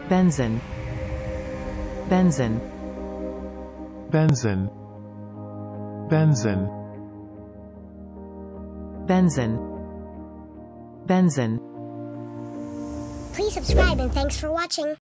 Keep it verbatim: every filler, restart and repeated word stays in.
benzin, benzin, benzin, benzin, benzin, benzin. Please subscribe and thanks for watching.